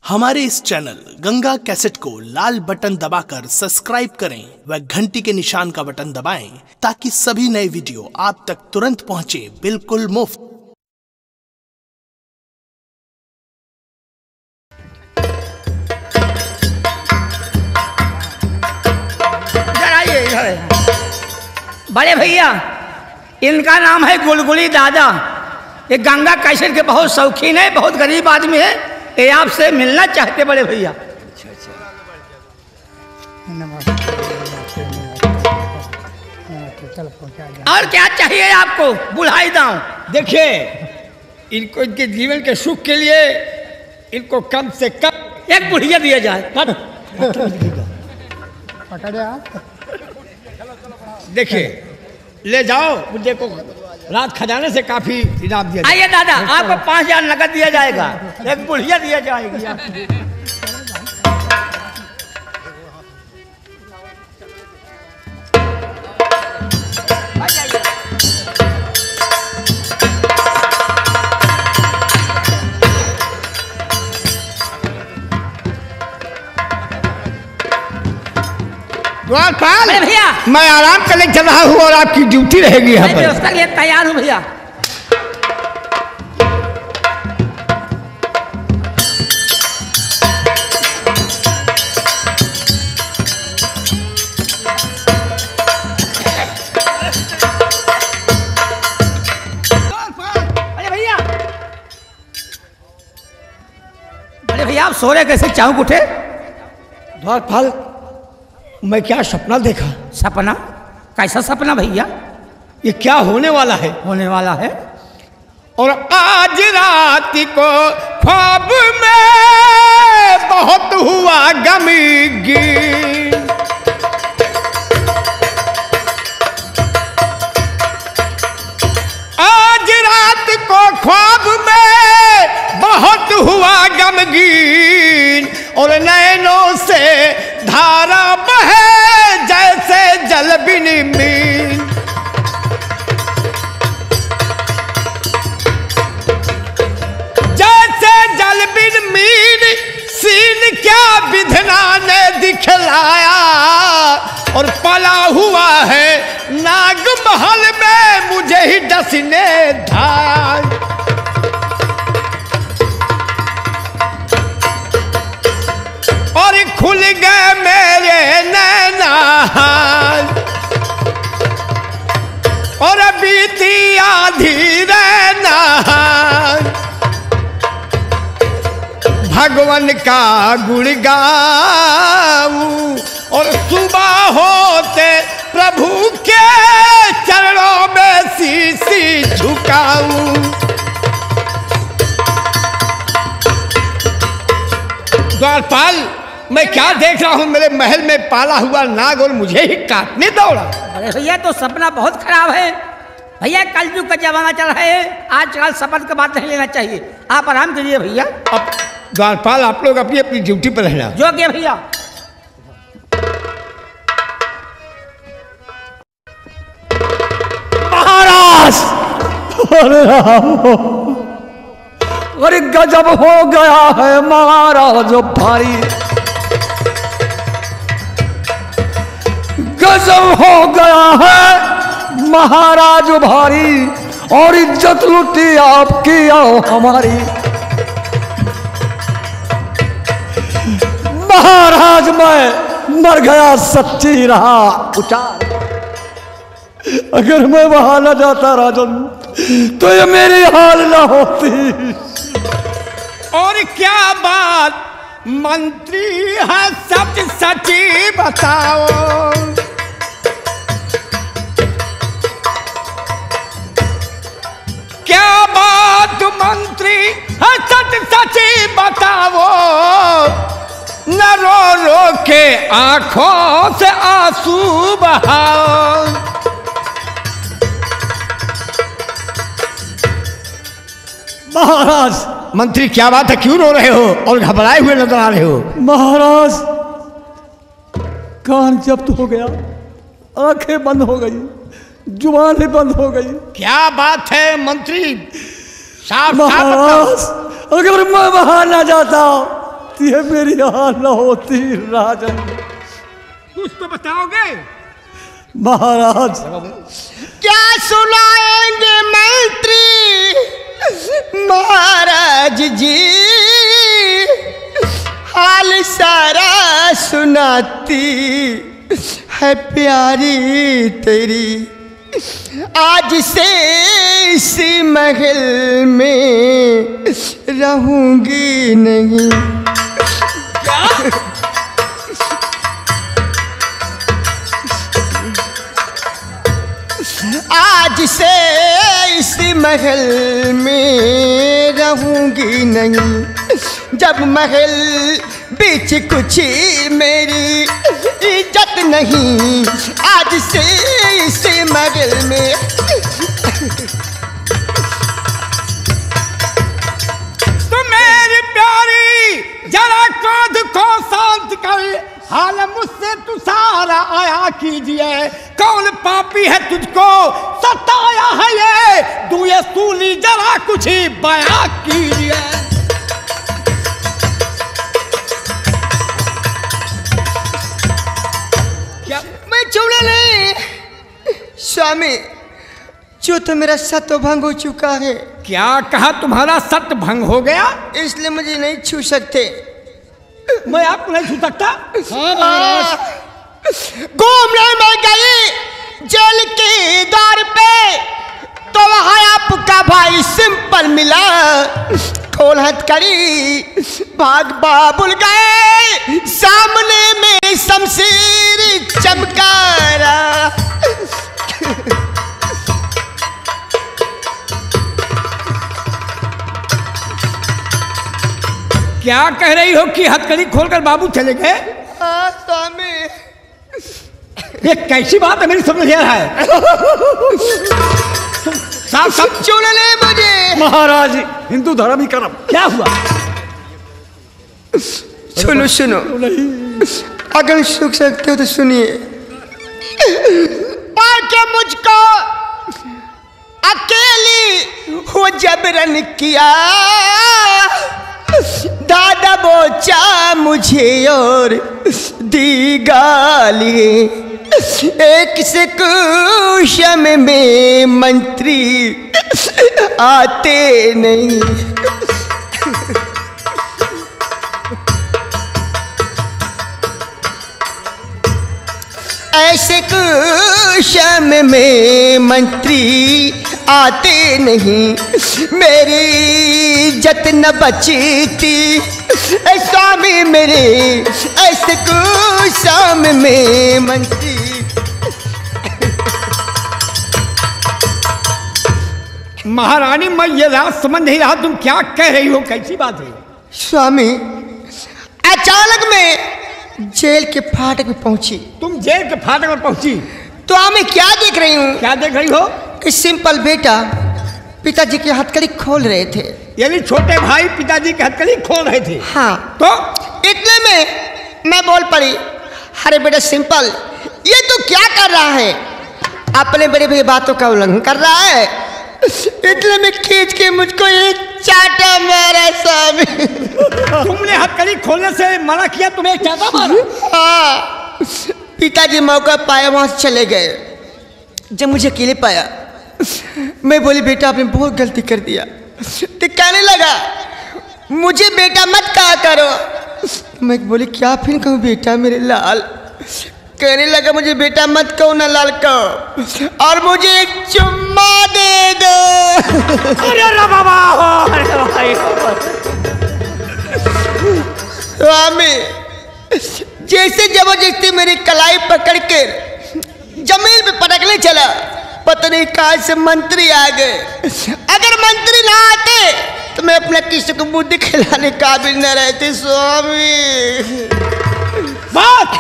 हमारे इस channel Ganga cassette को लाल बटन दबाकर सब्सक्राइब करें व घंटी के निशान का बटन दबाएं ताकि सभी नए वीडियो आप तक तुरंत पहुंचे बिल्कुल मुफ्त। बड़े भैया, इनका नाम है गुलगुली दादा। ये गंगा कैसेट के बहुत शौकीन है, बहुत गरीब आदमी है। ये आपसे मिलना चाहते बड़े भैया। और क्या चाहिए आपको? बुढ़ाई दाऊं। देखिए, इनको इनके जीवन के सुख के लिए इनको कम से कम एक बुढ़िया दिया जाए। देखिए, ले जाओ मुझे को रात खजाने से काफी इनाम दिया। आइए दादा, आपको 5,000 नकद दिया जाएगा, एक बुढ़िया दिया जाएगी आपको। द्वारपाल भैया, मैं आराम करने चल रहा हूँ और आपकी ड्यूटी रहेगी यहाँ पर। व्यवस्था के लिए तैयार हूँ भैया। अरे भैया, आप सो रहे कैसे? चाहूँ उठे? द्वारपाल, मैं क्या सपना देखा? सपना? कैसा सपना भैया? ये क्या होने वाला है? होने वाला है। और आज रात को ख्वाब में बहुत हुआ गमगीन। आज रात को ख्वाब में बहुत हुआ गमगीन और नैनों से धारा बहे जैसे जल बिन मीन। जैसे जल बिन मीन सीन क्या विधना ने दिखलाया और पला हुआ है नाग महल में मुझे ही डसने ढाया। और खुल गए मेरे नैना और बीती आधी रहना। भगवान का गुण गाऊं और सुबह होते प्रभु के चरणों में शीशी झुकाऊं। द्वारपाल, मैं क्या देख रहा हूँ? मेरे महल में पाला हुआ नाग और मुझे ही काटने दौड़ा। अरे भैया, तो सपना बहुत खराब है भैया। कलयुग का जमाना चल रहा है, आजकल शपथ का बात नहीं लेना चाहिए। आप आराम करिए भैया। अब द्वारपाल, आप लोग अपनी अपनी ड्यूटी पर रहना। जो क्या भैया। महाराज, अरे गजब हो गया है महाराज भारी, गजब हो गया है महाराज भारी और इज्जत लुटी आपकी और हमारी। महाराज, मैं मर गया सच्ची रहा उचार। अगर मैं वहां न जाता राजन तो ये मेरी हाल ना होती। और क्या बात मंत्री है, सच सच्ची बताओ। क्या बात मंत्री है, सच सच्ची बताओ। न रो रो के आंखों से आंसू बहाओ। महाराज, मंत्री, क्या बात है? क्यों रो रहे हो और घबराए हुए नजर आ रहे हो? महाराज, कान जब्त हो गया, आंखें बंद हो गई, जुबान ही बंद हो गई। क्या बात है मंत्री? साफ महाराज, अगर मैं वहां ना जाता तो ये मेरी हाल न होती राजन। कुछ तो बताओगे महाराज। क्या सुनाएंगे मंत्री महाराज जी, हाल सारा सुनाती है प्यारी तेरी। आज से इसी महल में रहूंगी नहीं। आज से इसी महल में रहूंगी नहीं। जब महल बीच कुछ मेरी इज्जत नहीं, आज से इसी महल में। तो मेरी प्यारी जरा क्रोध को शांत कर, हाल मुझसे तू सारा आया कीजिए। कौन पापी है तुझको सताया है ये, तू ये सूली जरा कुछ ही बयां कीजिए। क्या मैं चुड़ा नहीं स्वामी, जो तो मेरा सत्य भंग हो चुका है। क्या कहा तुम्हारा सत्य भंग हो गया? इसलिए मुझे नहीं छू सकते। मैं आपको नहीं छू सकता? घूमने में गई जेल के द्वार पे, तो वहां आपका भाई सिंपल मिला। खोल हथकड़ी भाग बाबुल गए, सामने में शमशीर चमकारा। क्या कह रही हो कि हथकड़ी खोलकर बाबू चले गए? हाँ स्वामी। ये कैसी बात है, मेरी समझ नहीं आ रहा है। साहब सब चुन ले मुझे। महाराज हिंदू धर्म ही कर्म। क्या हुआ? सुनो सुनो, अगर सुख सकते हो तो सुनिए। पाके मुझको अकेली हो जबरन किया, दादा बोचा मुझे और दी गाली। एक से कुशम में मंत्री आते नहीं। ऐसे कुशम में मंत्री आते नहीं, मेरी इज्जत न बचती स्वामी मेरे। ऐसे कुशम में मंत्री। महारानी मैं ये रात समझ नहीं रहा, तुम क्या कह रही हो, कैसी बात है? स्वामी अचानक मैं जेल के फाटक में पहुंची। तुम जेल के फाटक में पहुंची तो मैं क्या देख रही हूँ? क्या देख रही हो? कि सिंपल बेटा पिताजी की हथकड़ी खोल रहे थे। यानी छोटे भाई पिताजी की हथकड़ी खोल रहे थे? हाँ। तो इतने में मैं बोल पड़ी, अरे बेटा सिंपल ये तो क्या कर रहा है, अपने बड़े भैया बातों का उल्लंघन कर रहा है। इतने में खींच के मुझको एक चाटा मारा स्वामी। तुमने हथकड़ी खोलने से मना किया, तुम्हें एक चाटा मारा? हाँ, पिताजी मौका पाया वहां से चले गए। जब मुझे अकेले पाया, मैं बोली बेटा आपने बहुत गलती कर दिया। तो कहने लगा मुझे बेटा मत कहा करो। मैं बोली क्या फिर कहूँ बेटा मेरे लाल। कहने लगा मुझे बेटा मत कहो ना लाल कहो, और मुझे एक चुम्मा दे दो। अरे बाबा, स्वामी जैसे जबरदस्ती मेरी कलाई पकड़ के जमीन पे पटकने चला, पता नहीं कहाँ से मंत्री आ गए। अगर मंत्री ना आते तो मैं अपना किसी को बुद्धि खिलाने काबिल न रहती स्वामी। बात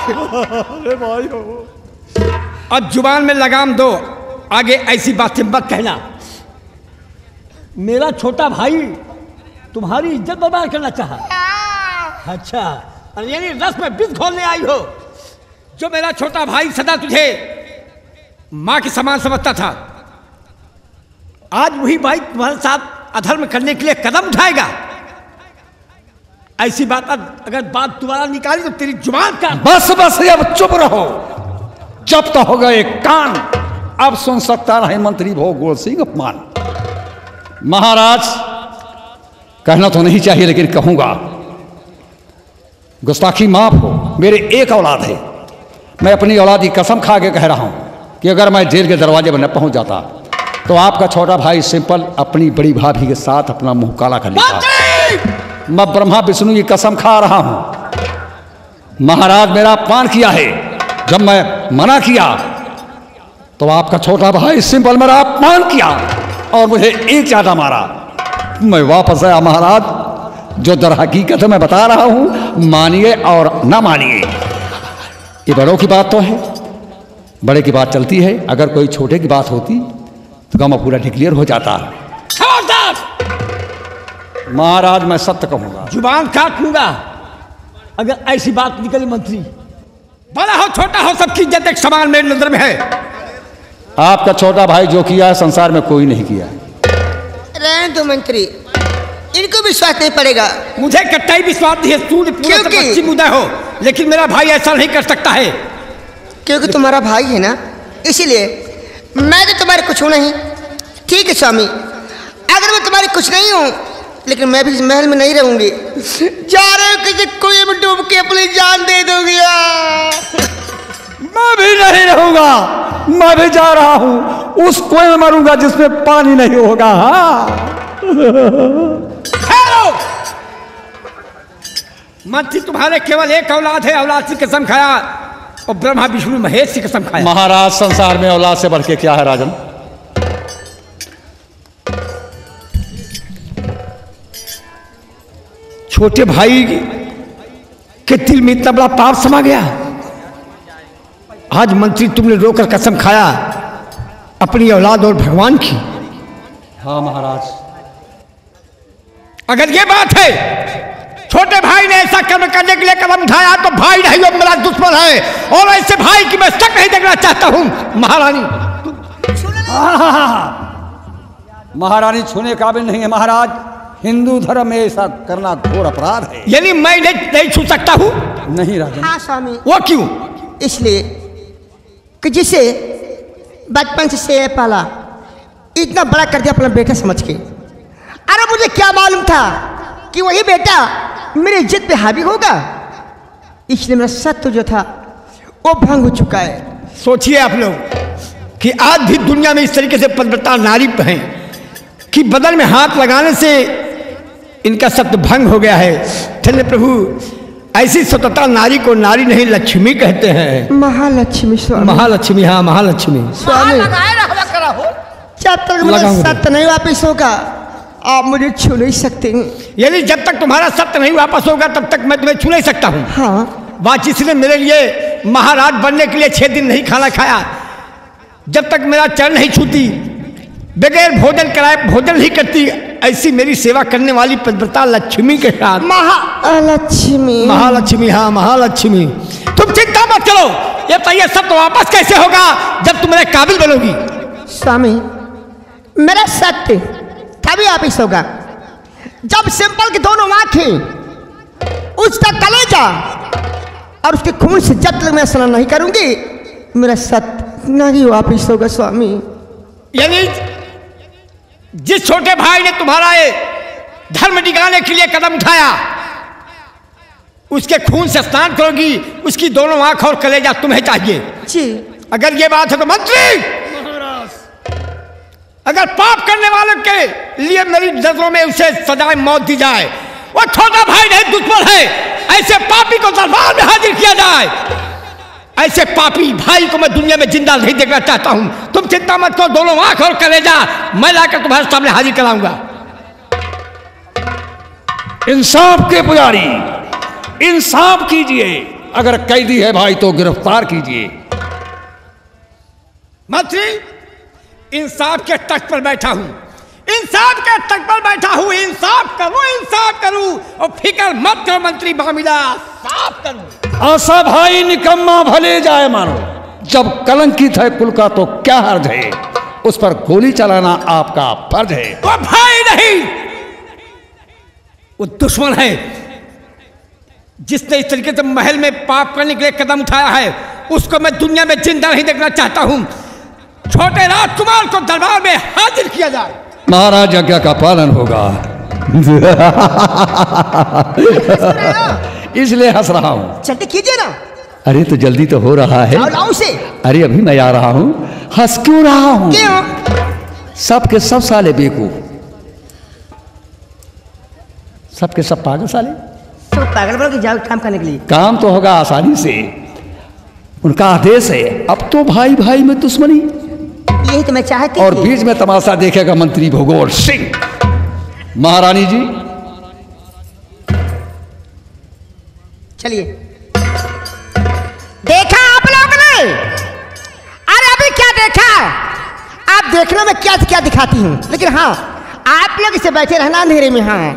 अब जुबान में लगाम दो, आगे ऐसी बातें मत कहना। मेरा छोटा भाई तुम्हारी इज्जत बर्बाद करना चाहा? अच्छा, यानी रस में विष घोलने आई हो। जो मेरा छोटा भाई सदा तुझे मां के समान समझता था, आज वही भाई तुम्हारे साथ अधर्म करने के लिए कदम उठाएगा। ऐसी बात अगर बात दोबारा निकाली तो तेरी जुबान का। बस बस अब चुप रहो, जब तो हो गए कान, अब सुन सकता नहीं मंत्री भोग गोल सिंह अपमान। महाराज, कहना तो नहीं चाहिए लेकिन कहूंगा, गुस्ताखी माफ हो, मेरे एक औलाद है। मैं अपनी औलाद की कसम खा के कह रहा हूं कि अगर मैं जेल के दरवाजे पर न पहुंच जाता तो आपका छोटा भाई सिंपल अपनी बड़ी भाभी के साथ अपना मुंह काला कर लेता। मैं ब्रह्मा विष्णु की कसम खा रहा हूं। महाराज, मेरा अपमान किया है, जब मैं मना किया तो आपका छोटा भाई सिंपल मेरा अपमान किया और मुझे एक ज्यादा मारा। मैं वापस आया महाराज, जो दर हकीकत मैं बता रहा हूं, मानिए और ना मानिए, ये बड़ों की बात तो है, बड़े की बात चलती है। अगर कोई छोटे की बात होती तो काम पूरा डिक्लेयर हो जाता। महाराज, मैं सत्य कहूंगा, जुबान काट लूंगा अगर ऐसी बात निकली। मंत्री, बड़ा हो छोटा हो, सबकी इज्जत एक समान मेरी नजर में है। आपका छोटा भाई जो किया है संसार में कोई नहीं किया। रहने दो मंत्री, इनको विश्वास नहीं पड़ेगा। मुझे कट्टाई विश्वास नहीं है। तू पूरे से पश्चिम उदय हो, लेकिन मेरा भाई ऐसा नहीं कर सकता है। क्योंकि तुम्हारा भाई है ना, इसीलिए। मैं तो तुम्हारे कुछ हूं नहीं। ठीक है स्वामी, अगर मैं तुम्हारी कुछ नहीं हूं, लेकिन मैं भी इस महल में नहीं रहूंगी। जा रहे हो किसी कुएं में डूब के अपनी जान दे दोगी। मैं भी नहीं रहूंगा, मैं भी जा रहा हूं, उस कुएं में मरूंगा जिसमें पानी नहीं होगा। मंत्री, तुम्हारे केवल एक औलाद है, औलाद की कसम खाया और ब्रह्मा विष्णु महेश की कसम खाया। महाराज, संसार में औलाद से बढ़ के क्या है राजन। छोटे भाई के दिल में इतना बड़ा पाप समा गया। आज मंत्री, तुमने रोकर कसम खाया अपनी औलाद और भगवान की। हाँ महाराज, अगर ये बात है, छोटे भाई ने ऐसा कर्म करने के लिए कदम उठाया तो भाई नहीं, वो मेरा दुश्मन है और ऐसे भाई की मैं शक नहीं देखना चाहता हूं। महारानी, महारानी छूने काबिल नहीं है महाराज। हिंदू धर्म में ऐसा करना घोर अपराध है। यानी मैं नहीं छू सकता हूं? नहीं राजन। हाँ स्वामी। वो क्यों? इसलिए कि जिसे बचपन से पाला, इतना बड़ा कर दिया अपना बेटा समझ के। अरे मुझे क्या मालूम था कि वही बेटा मेरी इज्जत पे हावी होगा, इसलिए मेरा सत्य जो था वो भंग हो चुका है। सोचिए आप लोग कि आज भी दुनिया में इस तरीके से पतिव्रता नारी हैं कि बदन में हाथ लगाने से इनका सत्य भंग हो गया है। धन्य प्रभु, ऐसी स्वतंत्रता नारी को नारी नहीं लक्ष्मी कहते हैं। महालक्ष्मी स्वामी। महालक्ष्मी, हाँ महालक्ष्मी। स्वामी, जब तक मेरा सत्य नहीं वापिस होगा आप मुझे छू नहीं सकते। यानी जब तक तुम्हारा सत्य नहीं वापस होगा तब तक मैं तुम्हें छू नहीं सकता हूँ। हाँ। वाचिस ने मेरे लिए महाराज बनने के लिए 6 दिन नहीं खाना खाया। जब तक मेरा चरण नहीं छूती, बगैर भोजन कराए भोजन नहीं करती, ऐसी मेरी सेवा करने वाली पतिव्रता लक्ष्मी के साथ। महालक्ष्मी। महालक्ष्मी, हाँ महालक्ष्मी। तुम चिंता मत करो, ये बताइए सत्य वापस कैसे होगा जब तुम मेरे काबिल बनोगी? स्वामी, मेरा सत्य तभी वापिस होगा जब सिंपल की दोनों आंखें, उसका कलेजा और उसके खून से जब तक मैं स्नान नहीं करूंगी, मेरा सत्य नहीं वापिस होगा स्वामी। यानी जिस छोटे भाई ने तुम्हारा ये धर्म दिखाने के लिए कदम उठाया, उसके खून से स्नान करोगी, उसकी दोनों आंख और कलेजा तुम्हें चाहिए जी। अगर ये बात है तो मंत्री, अगर पाप करने वालों के लिए मेरी नजरों में उसे सजाए मौत दी जाए, वो छोटा भाई नहीं दुश्मन है, ऐसे पापी को दरबार में हाजिर किया जाए। ऐसे पापी भाई को मैं दुनिया में जिंदा नहीं देखना चाहता हूं। तुम चिंता मत करो, दोनों आंख और कलेजा मैं लाकर तुम्हारे सामने हाजिर कराऊंगा। इंसाफ के पुजारी, इंसाफ कीजिए, अगर कैदी है भाई तो गिरफ्तार कीजिए। मंत्री, इंसाफ के तख्त पर बैठा हूं, इंसाफ के तख्त पर बैठा हूं। इंसाफ करूं, इंसाफ करूं और फिक्र मत करो मंत्री, मामला साफ करूं। आशा भाई निकम्मा भले जाए मानो, जब कलंकित है कुल का तो क्या हर्ज है, उस पर गोली चलाना आपका फर्ज है। वो भाई नहीं, वो दुश्मन है। जिसने इस तरीके से महल में पाप करने के लिए कदम उठाया है उसको मैं दुनिया में जिंदा नहीं देखना चाहता हूं। छोटे राजकुमार को दरबार में हाजिर किया जाए। महाराज आज्ञा का पालन होगा। इसलिए हंस रहा हूं। जल्दी कीजिए ना। अरे तो जल्दी तो हो रहा है। लाओ से। अरे अभी मैं आ रहा हूं। हंस क्यों रहा हूं? क्यों? सबके सब साले बेवकूफ, सबके सब पागल साले। सब पागल बोल के जाओ काम करने के लिए। काम तो होगा आसानी से, उनका आदेश है। अब तो भाई भाई में दुश्मनी, यही तो मैं चाहती और थी। बीच में तमाशा देखेगा मंत्री भूगोल सिंह। महारानी जी चलिए। देखा आप लोग ने? अरे अभी क्या देखा? आप देखने में क्या क्या दिखाती हूँ, लेकिन हाँ आप लोग इसे बैठे रहना अंधेरे में। हाँ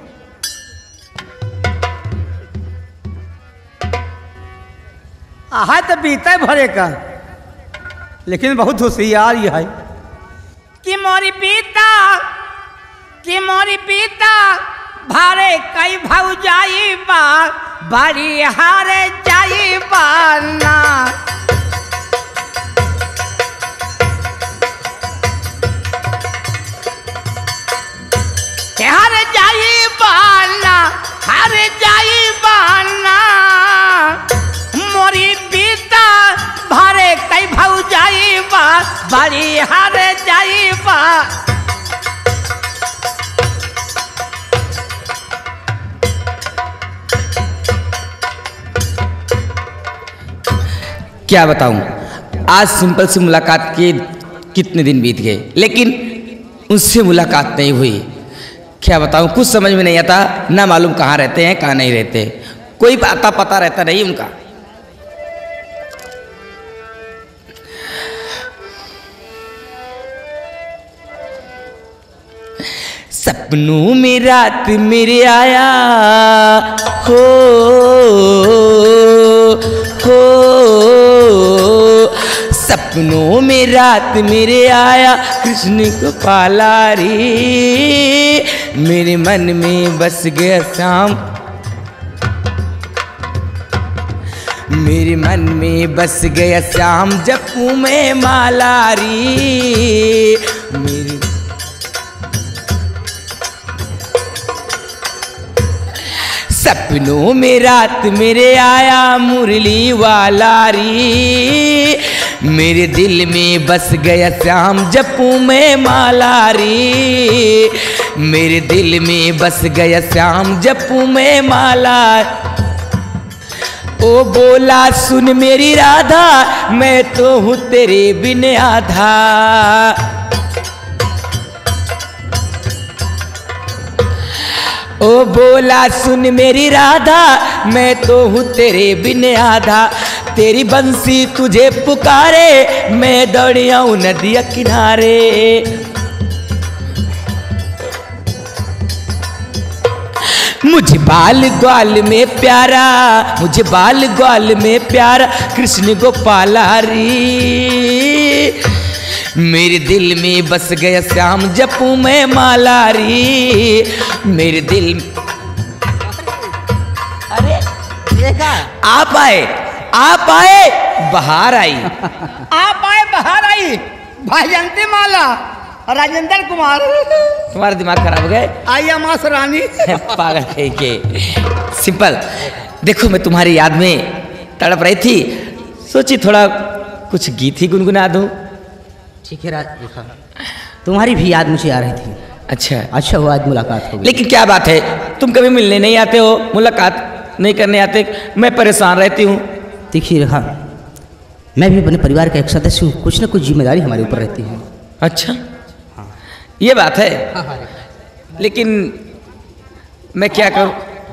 आहा तो बीते भरे का, लेकिन बहुत होशियार ये है। कि मोरी पीता भारे कई भाव जाई बा बड़ी हारे जाई बाना। हारे जाई बाना, हारे जाई बाना। मोरी पीता भारे कई भाव जाई बा बड़ी हारे जाई बा। क्या बताऊं, आज सिंपल से मुलाकात के कितने दिन बीत गए, लेकिन उनसे मुलाकात नहीं हुई। क्या बताऊं, कुछ समझ में नहीं आता, ना मालूम कहाँ रहते हैं कहाँ नहीं रहते, कोई आता पता रहता नहीं उनका। सपनों में रात मेरे आया हो सपनों में रात मेरे आया कृष्ण को पाला रे। मेरे मन में बस गया श्याम, मेरे मन में बस गया श्याम जपू में माला रे। मेरे सपनों में रात मेरे आया मुरली वाला री। मेरे दिल में बस गया श्याम जपू में माला री। मेरे दिल में बस गया श्याम जपू में माला। ओ बोला सुन मेरी राधा मैं तो हूँ तेरे बिन आधा। ओ बोला सुन मेरी राधा मैं तो हूँ तेरे बिन आधा। तेरी बंसी तुझे पुकारे मैं दौड़ी आऊँ नदिया किनारे। मुझे बाल ग्वाल में प्यारा, मुझे बाल ग्वाल में प्यारा कृष्ण गोपाला री। मेरे दिल में बस गया श्याम जपू में माला री। मेरे दिल अरे देखा आप आए बाहर आई। आप आए बाहर आई। भाईजंती माला राजेंद्र कुमार। तुम्हारा दिमाग खराब हो गए। आइया मास रानी। पागल है के। सिंपल देखो मैं तुम्हारी याद में तड़प रही थी, सोची थोड़ा कुछ गीत ही गुनगुना दूं। ठीक है राज, तुम्हारी भी याद मुझे आ रही थी। अच्छा हुआ आज मुलाकात हो गई। लेकिन क्या बात है, तुम कभी मिलने नहीं आते हो, मुलाकात नहीं करने आते, मैं परेशान रहती हूँ। देखिए रेखा, मैं भी अपने परिवार का एक सदस्य हूँ, कुछ ना कुछ जिम्मेदारी हमारे ऊपर रहती है। अच्छा हाँ। ये बात है। लेकिन मैं क्या करूँ?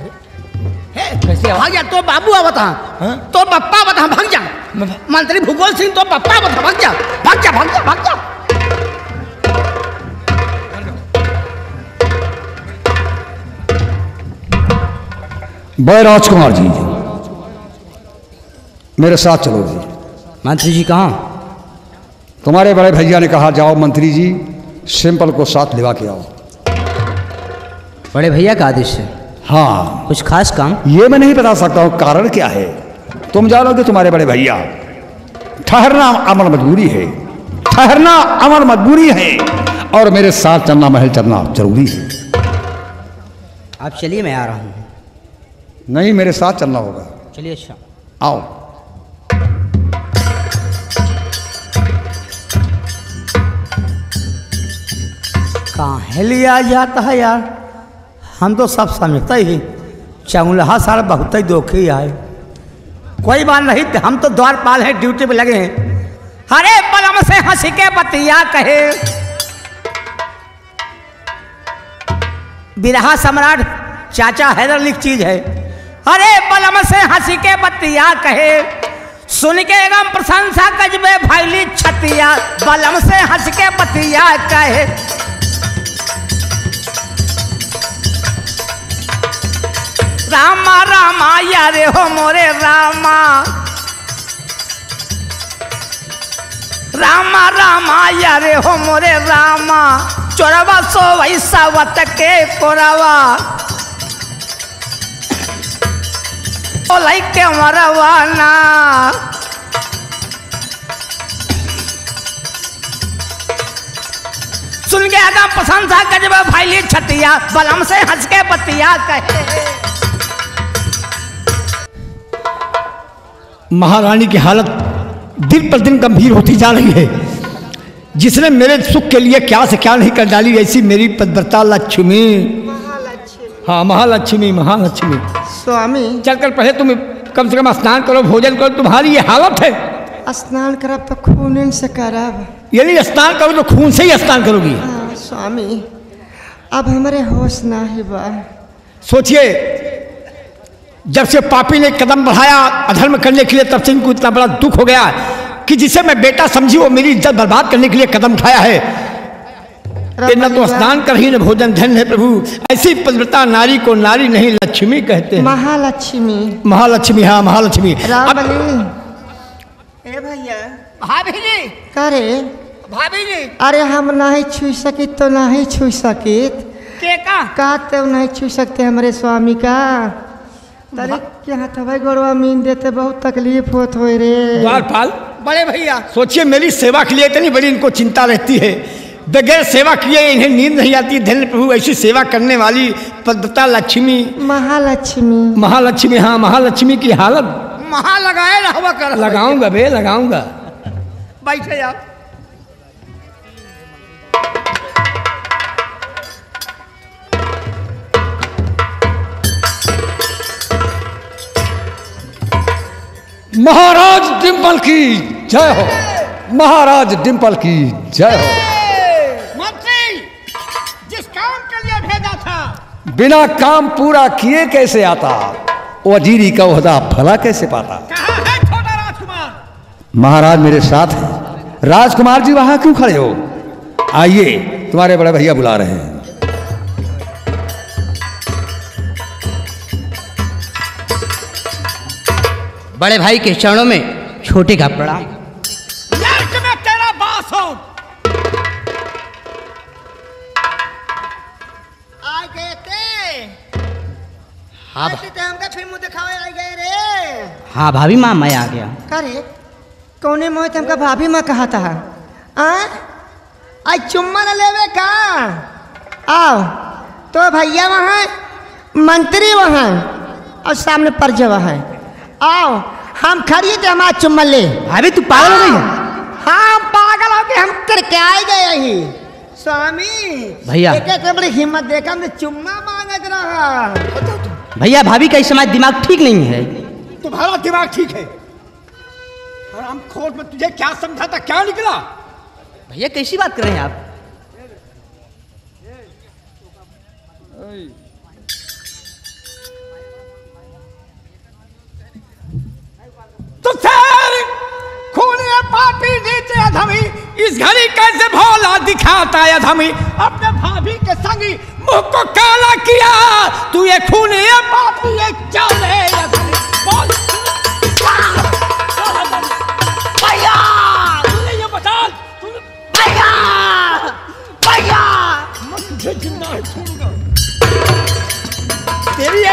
भाग जा तो बाबू आवत हाँ? तो पप्पा आवत हाँ, भाग जा। मंत्री भूगोल सिंह तो पप्पा आवत हाँ, भाग जा भाग जा भाग जा भाग जा। भाई राजकुमार जी मेरे साथ चलोगे। मंत्री जी कहाँ? तुम्हारे बड़े भैया ने कहा जाओ मंत्री जी सिंपल को साथ लिवा के आओ। बड़े भैया का आदेश है? हाँ, कुछ खास काम? ये मैं नहीं बता सकता हूँ कारण क्या है। तुम जानोगे तुम्हारे बड़े भैया, ठहरना अमर मजबूरी है, ठहरना अमर मजबूरी है, और मेरे साथ चलना महल चलना जरूरी है। आप चलिए, मैं आ रहा हूँ। नहीं, मेरे साथ चलना होगा। चलिए। अच्छा, आओ। कहाँ है लिया जाता है यार, हम तो सब समझते ही चंगुलहा सारा बहुत ही दोखी है। कोई बात नहीं, हम तो द्वारपाल हैं, ड्यूटी पे लगे हैं। अरे पलम से हंस के बतिया कहे, बिरहा सम्राट चाचा हैदर लिख चीज है। अरे पलम से हंस के बतिया कहे, सुन के गम प्रशंसा कजबे भैली छतिया, बलम से हंस के बतिया कहे। रामा रामा यारे हो मोरे रामा, रामा रामा यारे हो मोरे रामा, चोरवा सो वैसा वत के कोरवा, ओ लाइक के मरवाना। सुन के आगा पसंद था गजब भाईली छतिया, बलम से हंस के बतिया कहे। महारानी की हालत दिन पर दिन गंभीर होती जा रही है। जिसने मेरे सुख के लिए क्या से क्या नहीं कर डाली, ऐसी मेरी पदव्रता लक्ष्मी, हाँ महालक्ष्मी, महालक्ष्मी। स्वामी चलकर पहले तुम कम से कम स्नान करो, भोजन करो, तुम्हारी ये हालत है। स्नान करब तो खून से करब, यदि स्नान करो तो खून से ही स्नान करोगी। हाँ स्वामी, अब हमारे होश ना ही बा। सोचिए, जब से पापी ने कदम बढ़ाया अधर्म करने के लिए, तब से इनको इतना बड़ा दुख हो गया कि जिसे मैं बेटा समझी वो मेरी इज्जत बर्बाद करने के लिए कदम उठाया है। न तो स्नान कर ही न भोजन, धन है प्रभु। ऐसी पतिव्रता नारी को नारी नहीं लक्ष्मी कहते हैं। महालक्ष्मी, महालक्ष्मी, हाँ महालक्ष्मी। ए भैया, भाभी जी, करे भाभी जी, अरे हम नहीं छू सकी तो नहीं छू सकित के का तो नहीं छू सकते हमारे स्वामी का। तरे क्या हथवा गोड़वा मीन देते, बहुत तकलीफ होत हो रे। द्वारपाल बड़े भैया, सोचिए, मेरी सेवा के लिए इतनी बड़ी इनको चिंता रहती है, बगैर सेवा किए इन्हें नींद नहीं आती। धन्य प्रभु, ऐसी सेवा करने वाली पदव्रता लक्ष्मी, महालक्ष्मी, महालक्ष्मी, हाँ महालक्ष्मी की हालत। महा लगाए रहवा कर, लगाऊंगा बे, लगाऊंगा। बैठे आप। महाराज डिंपल की जय हो, महाराज डिंपल की जय हो। मंत्री, जिस काम के लिए भेजा था, बिना काम पूरा किए कैसे आता, वजीरी का ओहदा भला कैसे पाता। कहाँ है छोटा राजकुमार? महाराज मेरे साथ हैं। राजकुमार जी वहां क्यों खड़े हो? आइए, तुम्हारे बड़े भैया बुला रहे हैं। बड़े भाई के चरणों में छोटे का प्रणाम। नर्क में तेरा वास हो। आ गए थे, हाँ हमका फिर मुंह दिखावे आ गए रे। हाँ भाभी माँ, मैं आ गया। करे कौने मोह हमका भाभी माँ कहा था। आज चुम्मा न लेवे का। आओ तो भैया वहाँ, मंत्री वहाँ, और सामने परजवा है। आओ हम खड़िए थे, हमारा चुम्मा ले। भाभी तू पागल हो गई है? हाँ पागल हो गए, हम करके आए गए ही स्वामी। भैया एक बड़ी हिम्मत देखा, हमने चुम्मा मांगत रहा। भैया, भाभी का इस समय दिमाग ठीक नहीं है। तुम्हारा दिमाग ठीक है, और हम खोट में तुझे क्या समझा था, क्या निकला? भैया कैसी बात कर रहे हैं आप? तो सर खूने पापी नीचे अधमी, इस घड़ी कैसे भोला दिखाता है अधमी। अपने भाभी के संगी मुंह को काला किया, तू ये खूने पापी ये चले अधमी। बोल भैया, तूने ये बता, भैया भैया, मैं तुझे जिंदा ही छोड़ूंगा। तेरी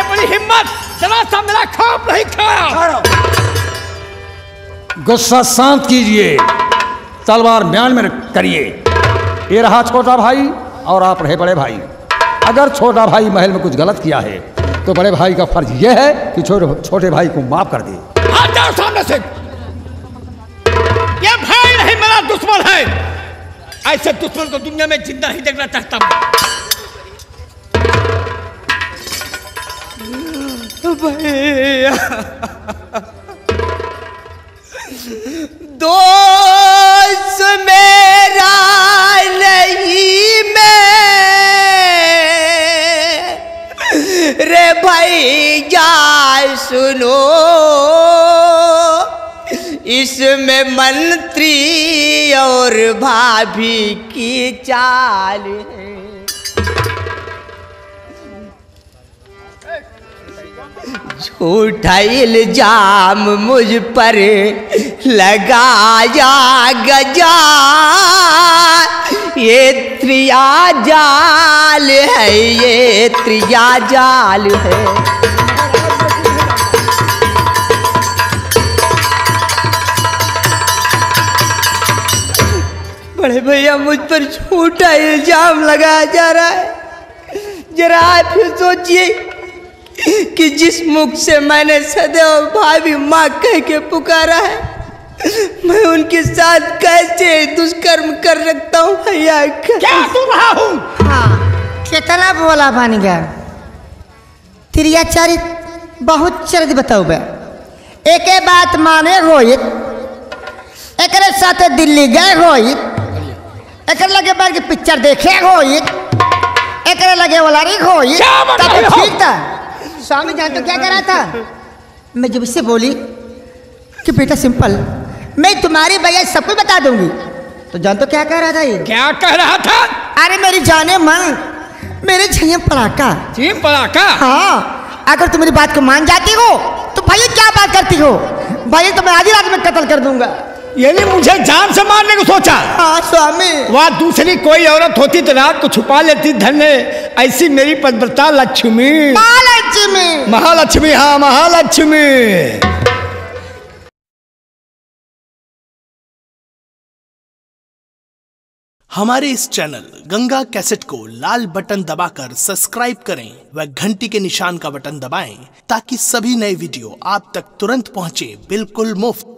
गुस्सा शांत कीजिए, तलवार म्यान में करिए। ये रहा छोटा भाई और आप रहे बड़े भाई। अगर छोटा भाई महल में कुछ गलत किया है तो बड़े भाई का फर्ज यह है कि छोटे भाई को माफ कर दे। हट जाओ सामने से। ये भाई नहीं, मेरा दुश्मन है। ऐसे दुश्मन को दुनिया में जिंदा ही देखना चाहता हूं। भैया दोस्त मेरा नहीं मैं रे भाई जा सुनो, इसमें मंत्री और भाभी की चाल है। झूठा इल्जाम मुझ पर लगाया गया, ये त्रिया जाल है, ये त्रिया जाल है। बड़े भैया मुझ पर झूठा इल्जाम लगाया जा रहा है। जरा आप ही सोचिए कि जिस मुख से मैंने सदैव भाभी माँ कह के पुकारा है, मैं उनके साथ कैसे दुष्कर्म कर सकता हूँ भैया? क्या सुन रहा हूँ? हाँ, कितना बोला बन गया। त्रियाचारी बहुत चरित बताओ बे। एक बात माने होइत, एक साथ दिल्ली गए होइत, एक लगे बार की पिक्चर देखे होइत, एक लगे वाला होइत, तब ठीक था। स्वामी जान तो क्या करा था? मैं जब इससे बोली कि बेटा सिंपल, मैं तुम्हारी बगैर सब कुछ बता दूंगी, तो जान तो क्या कह रहा था ये? क्या कह रहा था? अरे मेरी जाने मन, मेरे झियम पड़ाका। झियम पड़ाका? हाँ, अगर तुम मेरी बात को मान जाती हो तो भाई क्या बात करती हो? भाई तो मैं आज ही रात में कत्ल कर दूंगा। यानी मुझे जान से मारने को सोचा? हाँ स्वामी। वह दूसरी कोई औरत होती तो रात को छुपा लेती धन्य, ऐसी मेरी पतिव्रता लक्ष्मी। महालक्ष्मी। महालक्ष्मी, हाँ महालक्ष्मी। हमारे इस चैनल गंगा कैसेट को लाल बटन दबाकर सब्सक्राइब करें व घंटी के निशान का बटन दबाएं ताकि सभी नए वीडियो आप तक तुरंत पहुंचे, बिल्कुल मुफ्त।